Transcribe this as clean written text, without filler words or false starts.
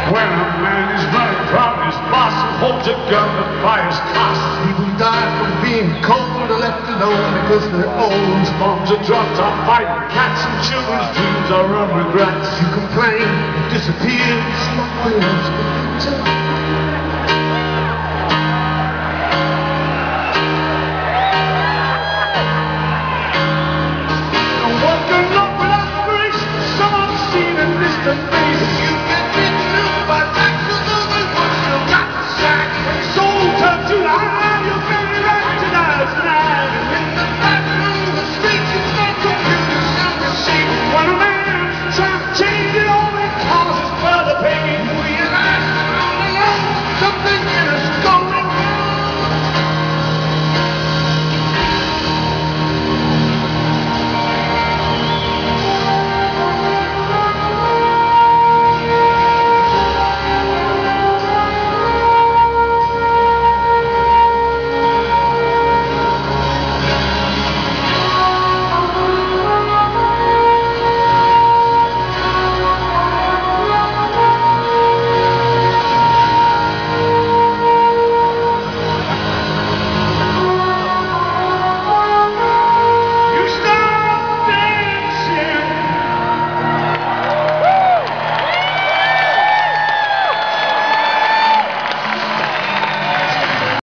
When a man is running from his boss and holds a gun to fire's cost. People die from being cold or left alone because they're old. Bombs are dropped on fighting cats and children's dreams are regrets. You complain, you disappear, smoke clears.